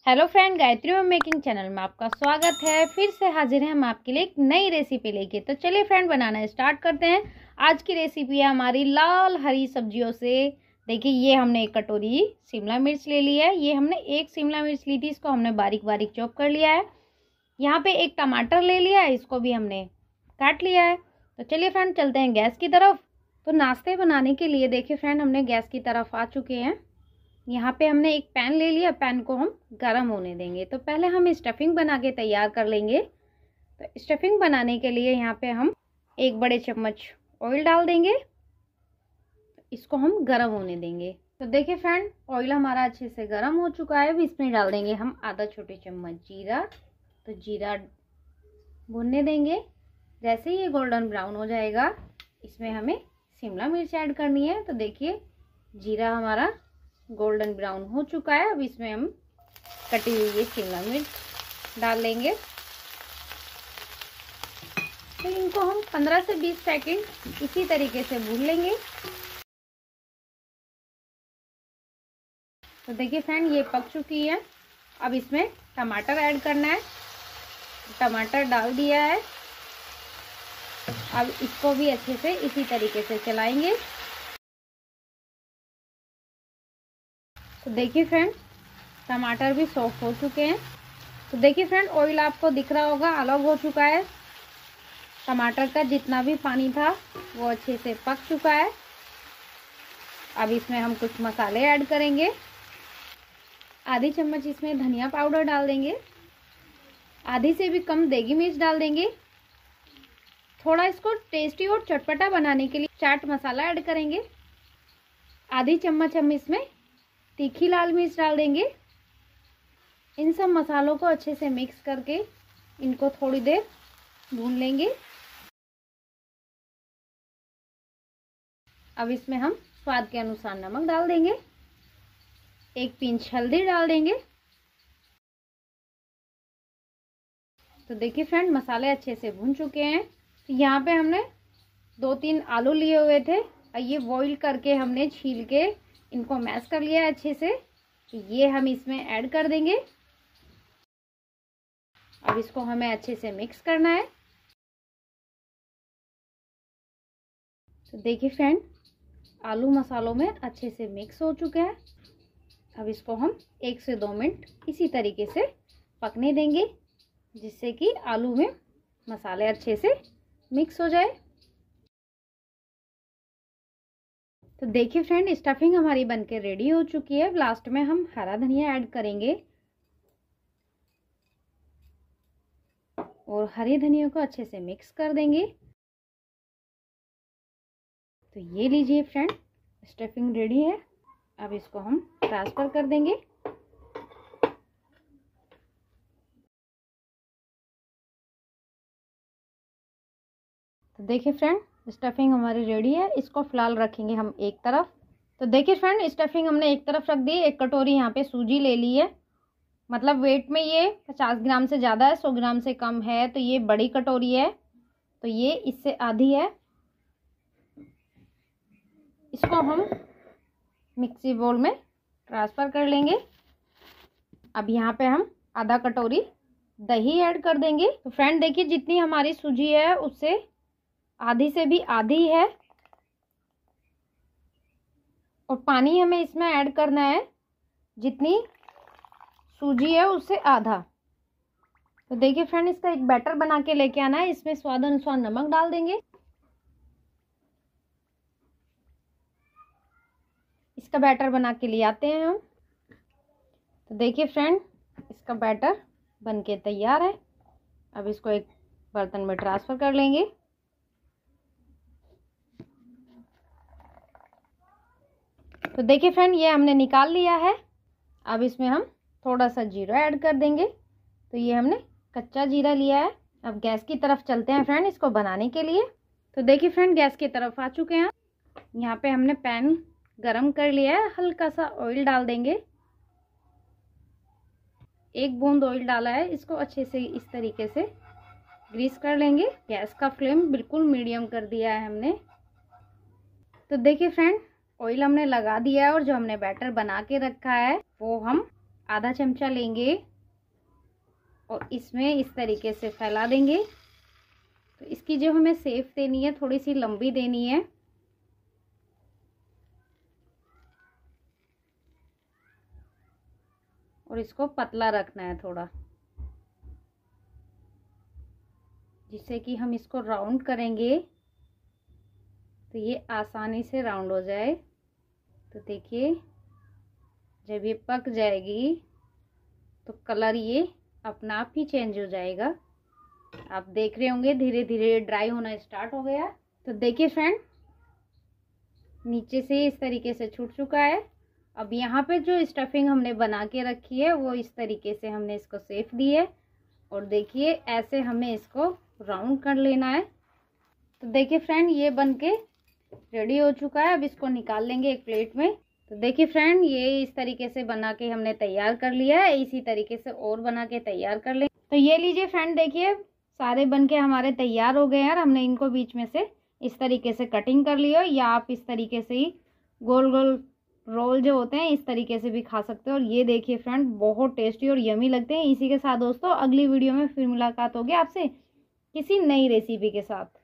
Hello friend, Gayatri home making channel में आपका स्वागत है। फिर से हाजिर हैं हम आपके लिए एक नई रेसिपी लेके। तो चलिए फ्रेंड, बनाना स्टार्ट करते हैं। आज की रेसिपी है हमारी लाल हरी सब्जियों से। देखिए, ये हमने एक कटोरी शिमला मिर्च ले ली है। ये हमने एक शिमला मिर्च ली थी, इसको हमने बारीक बारीक चॉप कर लिया है। यहाँ पे एक टमाटर ले लिया है, इसको भी हमने काट लिया है। तो चलिए फ्रेंड, चलते हैं गैस की तरफ। तो नाश्ते बनाने के लिए देखिए फ्रेंड, हमने गैस की तरफ आ चुके हैं। यहाँ पे हमने एक पैन ले लिया, पैन को हम गरम होने देंगे। तो पहले हम स्टफिंग बना के तैयार कर लेंगे। तो स्टफिंग बनाने के लिए यहाँ पे हम एक बड़े चम्मच ऑयल डाल देंगे। इसको हम गरम होने देंगे। तो देखिए फ्रेंड, ऑयल हमारा अच्छे से गरम हो चुका है। अब इसमें डाल देंगे हम आधा छोटे चम्मच जीरा। तो जीरा भुनने देंगे। जैसे ही ये गोल्डन ब्राउन हो जाएगा, इसमें हमें शिमला मिर्च ऐड करनी है। तो देखिए, जीरा हमारा गोल्डन ब्राउन हो चुका है। अब इसमें हम कटी हुई ये शिमला मिर्च डाल लेंगे। तो इनको हम 15 से 20 सेकंड इसी तरीके से भून लेंगे। तो देखिए फ्रेंड, ये पक चुकी है। अब इसमें टमाटर ऐड करना है। टमाटर डाल दिया है। अब इसको भी अच्छे से इसी तरीके से चलाएंगे। तो देखिए फ्रेंड, टमाटर भी सॉफ्ट हो चुके हैं। तो देखिए फ्रेंड, ऑयल आपको दिख रहा होगा अलग हो चुका है। टमाटर का जितना भी पानी था वो अच्छे से पक चुका है। अब इसमें हम कुछ मसाले ऐड करेंगे। आधी चम्मच इसमें धनिया पाउडर डाल देंगे। आधी से भी कम देगी मिर्च डाल देंगे। थोड़ा इसको टेस्टी और चटपटा बनाने के लिए चाट मसाला ऐड करेंगे। आधी चम्मच हम इसमें तीखी लाल मिर्च डाल देंगे। इन सब मसालों को अच्छे से मिक्स करके इनको थोड़ी देर भून लेंगे। अब इसमें हम स्वाद के अनुसार नमक डाल देंगे। एक पिंच हल्दी डाल देंगे। तो देखिए फ्रेंड, मसाले अच्छे से भून चुके हैं। तो यहाँ पे हमने 2-3 आलू लिए हुए थे। ये बॉईल करके हमने छील के इनको मैश कर लिया है अच्छे से। तो ये हम इसमें ऐड कर देंगे। अब इसको हमें अच्छे से मिक्स करना है। तो देखिए फ्रेंड, आलू मसालों में अच्छे से मिक्स हो चुके हैं। अब इसको हम 1 से 2 मिनट इसी तरीके से पकने देंगे, जिससे कि आलू में मसाले अच्छे से मिक्स हो जाए। तो देखिए फ्रेंड, स्टफिंग हमारी बनके रेडी हो चुकी है। लास्ट में हम हरा धनिया ऐड करेंगे और हरी धनिया को अच्छे से मिक्स कर देंगे। तो ये लीजिए फ्रेंड, स्टफिंग रेडी है। अब इसको हम ट्रांसफर कर देंगे। तो देखिए फ्रेंड, स्टफिंग हमारी रेडी है। इसको फिलहाल रखेंगे हम एक तरफ। तो देखिए फ्रेंड, स्टफिंग हमने एक तरफ रख दी। एक कटोरी यहाँ पे सूजी ले ली है। मतलब वेट में ये 50 ग्राम से ज़्यादा है, 100 ग्राम से कम है। तो ये बड़ी कटोरी है, तो ये इससे आधी है। इसको हम मिक्सी बोल में ट्रांसफ़र कर लेंगे। अब यहाँ पे हम आधा कटोरी दही ऐड कर देंगे। तो फ्रेंड देखिए, जितनी हमारी सूजी है उससे आधी से भी आधी है। और पानी हमें इसमें ऐड करना है जितनी सूजी है उससे आधा। तो देखिए फ्रेंड, इसका एक बैटर बना के लेके आना है। इसमें स्वाद अनुसार नमक डाल देंगे। इसका बैटर बना के ले आते हैं हम। तो देखिए फ्रेंड, इसका बैटर बनके तैयार है। अब इसको एक बर्तन में ट्रांसफ़र कर लेंगे। तो देखिए फ्रेंड, ये हमने निकाल लिया है। अब इसमें हम थोड़ा सा जीरा ऐड कर देंगे। तो ये हमने कच्चा जीरा लिया है। अब गैस की तरफ चलते हैं फ्रेंड, इसको बनाने के लिए। तो देखिए फ्रेंड, गैस की तरफ आ चुके हैं। यहाँ पे हमने पैन गरम कर लिया है। हल्का सा ऑयल डाल देंगे। 1 बूंद ऑयल डाला है। इसको अच्छे से इस तरीके से ग्रीस कर लेंगे। गैस का फ्लेम बिल्कुल मीडियम कर दिया है हमने। तो देखिए फ्रेंड, ऑयल हमने लगा दिया है और जो हमने बैटर बना के रखा है वो हम आधा चमचा लेंगे और इसमें इस तरीके से फैला देंगे। तो इसकी जो हमें शेप देनी है थोड़ी सी लंबी देनी है। और इसको पतला रखना है थोड़ा, जिससे कि हम इसको राउंड करेंगे तो ये आसानी से राउंड हो जाए। तो देखिए जब ये पक जाएगी तो कलर ये अपना आप ही चेंज हो जाएगा। आप देख रहे होंगे धीरे धीरे ड्राई होना स्टार्ट हो गया। तो देखिए फ्रेंड नीचे से इस तरीके से छूट चुका है। अब यहाँ पे जो स्टफिंग हमने बना के रखी है वो इस तरीके से हमने इसको शेप दी है। और देखिए ऐसे हमें इसको राउंड कर लेना है। तो देखिए फ्रेंड ये बनके रेडी हो चुका है। अब इसको निकाल लेंगे एक प्लेट में। तो देखिए फ्रेंड ये इस तरीके से बना के हमने तैयार कर लिया है। इसी तरीके से और बना के तैयार कर लेंगे। तो ये लीजिए फ्रेंड, देखिए सारे बनके हमारे तैयार हो गए हैं। हमने इनको बीच में से इस तरीके से कटिंग कर लिया, या आप इस तरीके से ही गोल गोल रोल जो होते हैं इस तरीके से भी खा सकते हो। और ये देखिए फ्रेंड बहुत टेस्टी और यमी लगते हैं। इसी के साथ दोस्तों अगली वीडियो में फिर मुलाकात होगी आपसे किसी नई रेसिपी के साथ।